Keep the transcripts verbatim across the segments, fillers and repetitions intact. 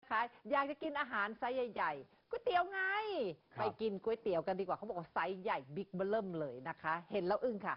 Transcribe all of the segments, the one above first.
ค่ะอยากจะกินอาหารไซส์ใหญ่ๆก๋วยเตี๋ยวไงไปกินก๋วยเตี๋ยวกันดีกว่าเขาบอกว่าไซส์ใหญ่บิ๊กเบิ้มเลยนะคะเห็นแล้วอึ้งค่ะ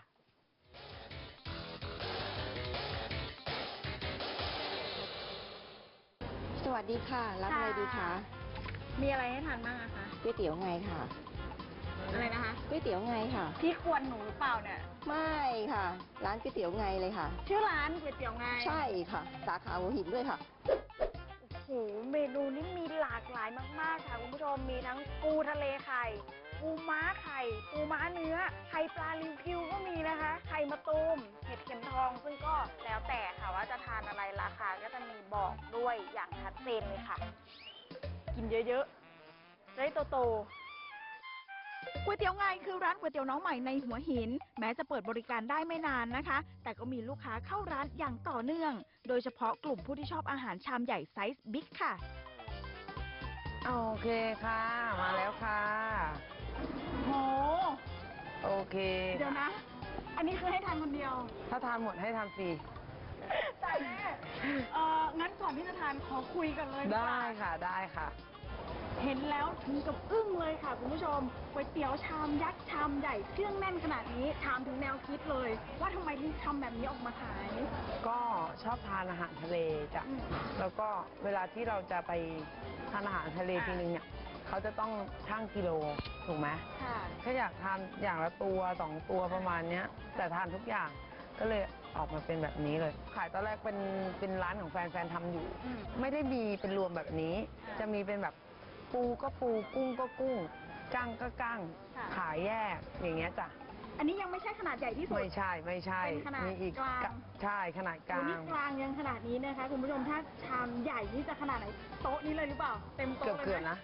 สวัสดีค่ะรับอะไรดีคะมีอะไรให้ทานบ้างอะคะก๋วยเตี๋ยวไงค่ะอะไรนะคะก๋วยเตี๋ยวไงค่ะพี่ควรหนูหรือเปล่าเนี่ยไม่ค่ะร้านก๋วยเตี๋ยวไงเลยค่ะชื่อร้านก๋วยเตี๋ยวไงใช่ค่ะสาขาหัวหินด้วยค่ะโอ้โหเมนูนี้มีหลากหลายมากๆค่ะคุณผู้ชมมีทั้งปูทะเลไข่ปูม้าไข่ปูม้าเนื้อไข่ปลาริวกิวก็มีนะคะไข่มะตูมเห็ดเข็มทองซึ่งก็แล้วแต่ค่ะว่าจะทานอะไรราคาก็จะมีบอกด้วยอย่างชัดเจนเลยค่ะกินเยอะๆได้โตๆก๋วยเตี๋ยวไงคือร้านก๋วยเตี๋ยวน้องใหม่ในหัวหินแม้จะเปิดบริการได้ไม่นานนะคะแต่ก็มีลูกค้าเข้าร้านอย่างต่อเนื่องโดยเฉพาะกลุ่มผู้ที่ชอบอาหารชามใหญ่ไซส์บิ๊กค่ะโอเคค่ะมาแล้วค่ะโหโอเคเดี๋ยวนะอันนี้คือให้ทานคนเดียวถ้าทานหมดให้ทานฟรีตายแน่เอองั้นก่อนที่จะทานขอคุยกันเลยได้ค่ะได้ค่ะเห็นแล้วถึงกับอึ้งเลยค่ะคุณผู้ชมก๋วยเตี๋ยวชามยักษ์ชามใหญ่เครื่องแน่นขนาดนี้ถามถึงแนวคิดเลยว่าทำไมถึงทำแบบนี้ออกมาขายก็ชอบทานอาหารทะเลจ้ะแล้วก็เวลาที่เราจะไปทานอาหารทะเลทีนึงเนี่ยเขาจะต้องชั่งกิโลถูกไหมค่ะถ้าอยากทานอย่างละตัวสองตัวประมาณเนี้ยแต่ทานทุกอย่างก็เลยออกมาเป็นแบบนี้เลยขายตอนแรกเป็นเป็นร้านของแฟนแฟนทำอยู่ไม่ได้มีเป็นรวมแบบนี้จะมีเป็นแบบปูก็ปูกุ้งก็กุ้งกั้งก็กั้งขายแยกอย่างเงี้ยจ้ะอันนี้ยังไม่ใช่ขนาดใหญ่ที่สุดไม่ใช่ไม่ใช่เป็นขนาดกลางใช่ขนาดกลางนี่กลางยังขนาดนี้นะคะคุณผู้ชมถ้าชามใหญ่นี่จะขนาดไหนโต๊ะนี้เลยหรือเปล่าเต็มโต๊ะเลยไหมเกือบๆนะ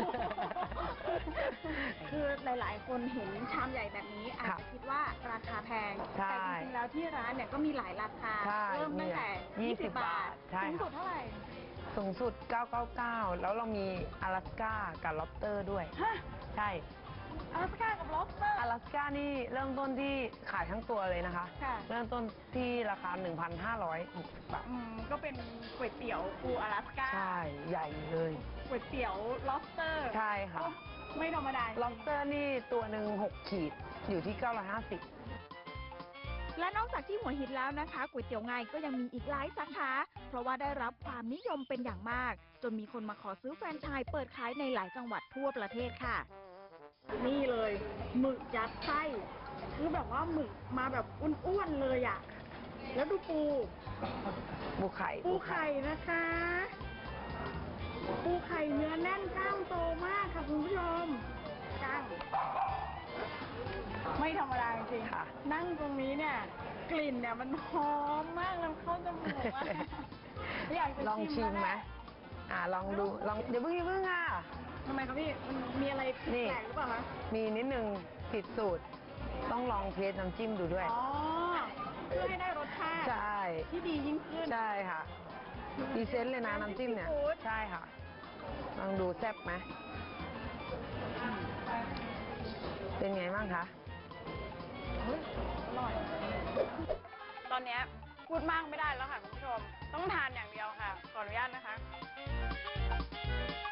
คือหลายๆคนเห็นชามใหญ่แบบนี้อาจจะคิดว่าราคาแพงแต่จริงๆแล้วที่ร้านเนี่ยก็มีหลายราคาเริ่มตั้งแต่ยี่สิบบาทสูงสุดเท่าไหร่สูงสุดเก้าเก้าเก้าแล้วเรามี阿拉斯ก้ากับล็อบสเตอร์ด้วยใช่阿拉斯ก้ากับล็อบสเตอร์阿拉斯ก้านี่เริ่มต้นที่ขายทั้งตัวเลยนะคะเริ่มต้นที่ราคา หนึ่งพันห้าร้อยหกสิบ บาทก็เป็นก๋วยเตี๋ยวปู阿拉斯ก้าใช่ใหญ่เลยก๋วยเตี๋ยวล็อบสเตอร์ใช่ค่ะไม่ธรรมดาล็อบสเตอร์นี่ตัวหนึ่งหกขีดอยู่ที่เก้าร้อยห้าสิบและนอกจากที่หัวหินแล้วนะคะก๋วยเตี๋ยวไงก็ยังมีอีกหลายสาขาเพราะว่าได้รับความนิยมเป็นอย่างมากจนมีคนมาขอซื้อแฟรนไชส์เปิดขายในหลายจังหวัดทั่วประเทศค่ะนี่เลยหมึกยัดไส้คือแบบว่าหมึกมาแบบอ้วนๆเลยอ่ะแล้วดูปูปูไข่ปูไข่นะคะปูไข่เนื้อแน่นกล้ามโตมากค่ะคุณผู้ชมกล้างไม่ธรรมดาจริงค่ะนั่งตรงนี้เนี่ยกลิ่นเนี่ยมันหอมมากแล้วเข้าจมูกมากอยากจะลองชิมไหมอ่าลองดูลองเดี๋ยวเพิ่งเพิ่งอ่ะทำไมครับพี่มันมีอะไรแปลกหรือเปล่าคะมีนิดนึงผิดสูตรต้องลองเทสน้ำจิ้มดูด้วยอ๋อเพื่อให้ได้รสชาติใช่ที่ดียิ่งขึ้นใช่ค่ะดีเซนต์เลยนะน้ำจิ้มเนี่ยใช่ค่ะลองดูแซ่บไหมเป็นไงบ้างคะอร่อยตอนนี้พูดมากไม่ได้แล้วค่ะคุณผู้ชมต้องทานอย่างเดียวค่ะขออนุญาตนะคะ